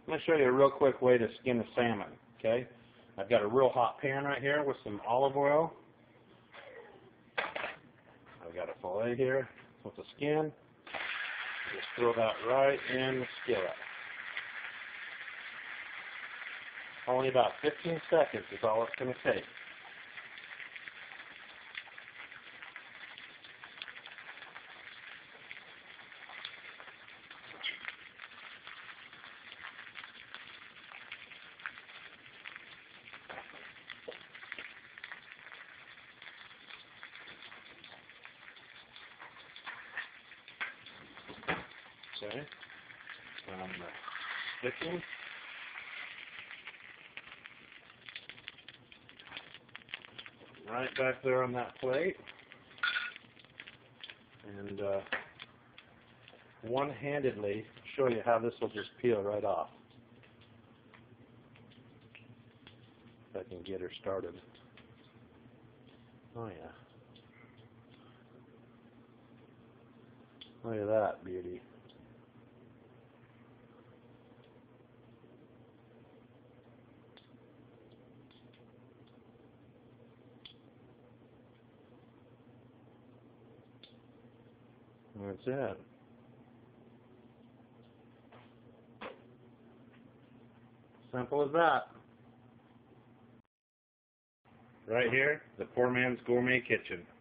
I'm going to show you a real quick way to skin a salmon, okay? I've got a real hot pan right here with some olive oil. I've got a fillet here with the skin. Just throw that right in the skillet. Only about 15 seconds is all it's going to take. Okay, sticking. Right back there on that plate, and one-handedly show you how this will just peel right off. If I can get her started. Oh yeah. Look at that beauty. That's it. Simple as that. Right here, the poor man's gourmet kitchen.